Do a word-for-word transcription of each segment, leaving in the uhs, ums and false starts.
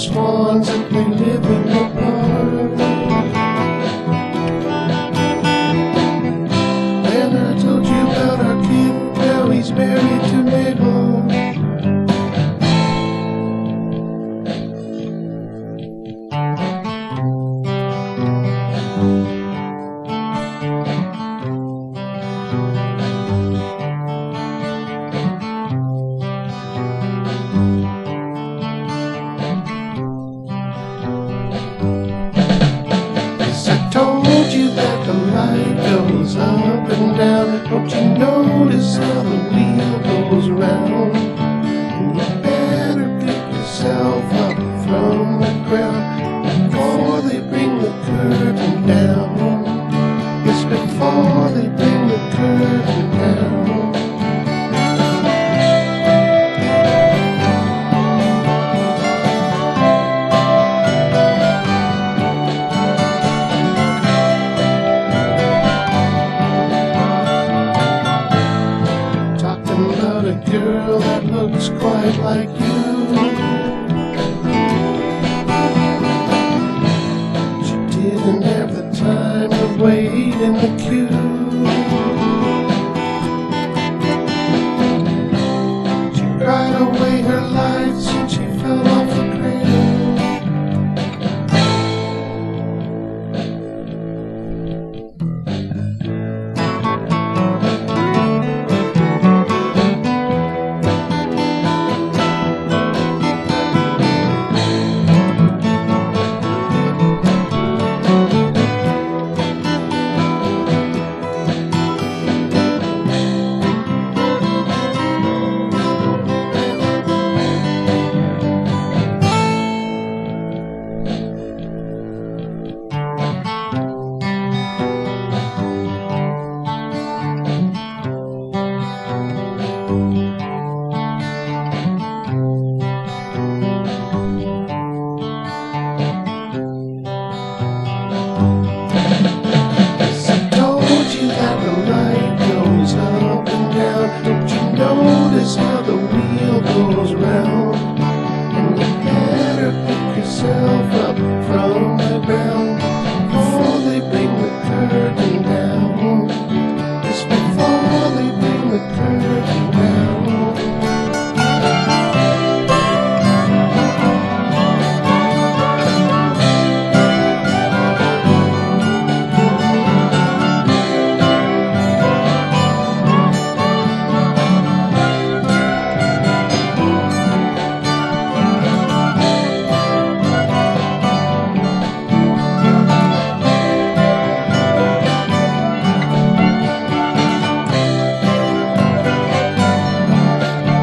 swans that they live in the park. And I told you about our kid, now he's married to Mabel. Told you that the light goes up and down. Don't you notice how the wheel goes round? And you better pick yourself up from the ground before they bring the curtain down. Yes, before they bring the curtain down. About a girl that looks quite like you. She didn't have the time to wait in the queue. She cried away her life since she fell off the cradle. Don't you notice how the wheel goes round? And you better pick yourself up from the ground before they bring the curtain down. Just before they bring the curtain down.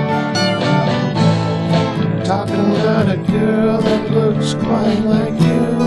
Talking about a girl that looks quite like you.